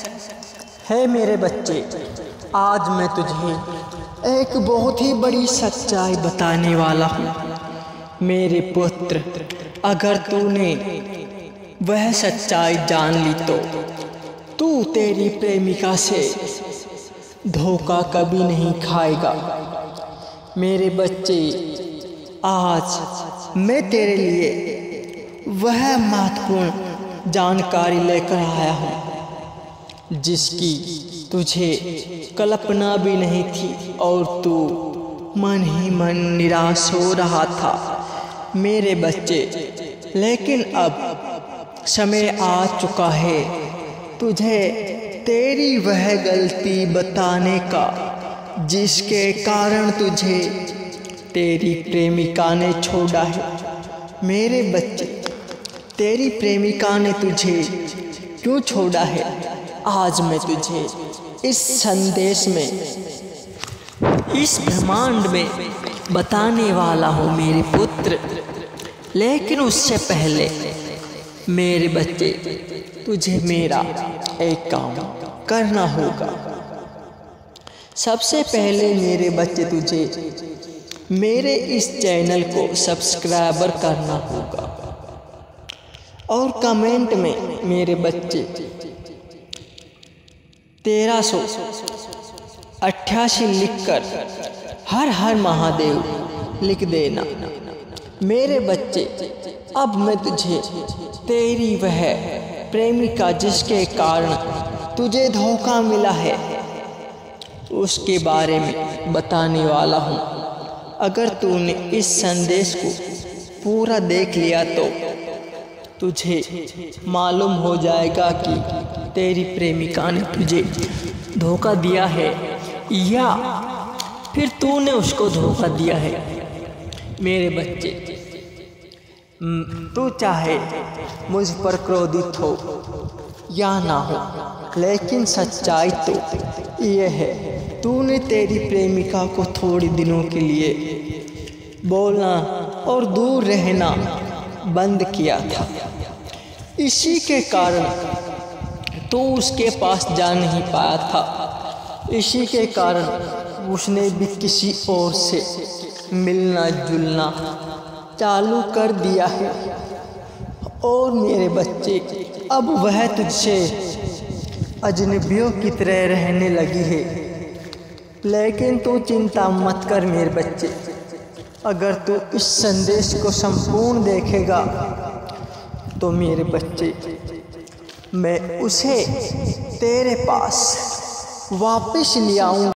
है मेरे बच्चे, आज मैं तुझे एक बहुत ही बड़ी सच्चाई बताने वाला हूँ। मेरे पुत्र, अगर तूने वह सच्चाई जान ली तो तू तेरी प्रेमिका से धोखा कभी नहीं खाएगा। मेरे बच्चे, आज मैं तेरे लिए वह महत्वपूर्ण जानकारी लेकर आया हूँ जिसकी तुझे कल्पना भी नहीं थी और तू मन ही मन निराश हो रहा था। मेरे बच्चे, लेकिन अब समय आ चुका है तुझे तेरी वह गलती बताने का जिसके कारण तुझे तेरी प्रेमिका ने छोड़ा है। मेरे बच्चे, तेरी प्रेमिका ने तुझे क्यों छोड़ा है, आज मैं तुझे इस संदेश में, इस ब्रह्मांड में बताने वाला हूँ मेरे पुत्र। लेकिन उससे पहले मेरे बच्चे, तुझे मेरा एक काम करना होगा। सबसे पहले मेरे बच्चे, तुझे मेरे इस चैनल को सब्सक्राइबर करना होगा और कमेंट में मेरे बच्चे 1388 लिखकर हर हर महादेव लिख देना। मेरे बच्चे, अब मैं तुझे तेरी वह प्रेमिका जिसके कारण तुझे धोखा मिला है उसके बारे में बताने वाला हूँ। अगर तूने इस संदेश को पूरा देख लिया तो तुझे मालूम हो जाएगा कि तेरी प्रेमिका ने तुझे धोखा दिया है या फिर तूने उसको धोखा दिया है। मेरे बच्चे, तू चाहे मुझ पर क्रोधित हो या ना हो, लेकिन सच्चाई तो ये है, तूने तेरी प्रेमिका को थोड़े दिनों के लिए बोलना और दूर रहना बंद किया था। इसी के कारण तू उसके पास जा नहीं पाया था। इसी के कारण उसने भी किसी और से मिलना जुलना चालू कर दिया है। और मेरे बच्चे, अब वह तुझसे अजनबियों की तरह रहने लगी है। लेकिन तू चिंता मत कर मेरे बच्चे, अगर तू इस संदेश को संपूर्ण देखेगा तो मेरे बच्चे, मैं उसे तेरे पास वापस ले आऊँगा।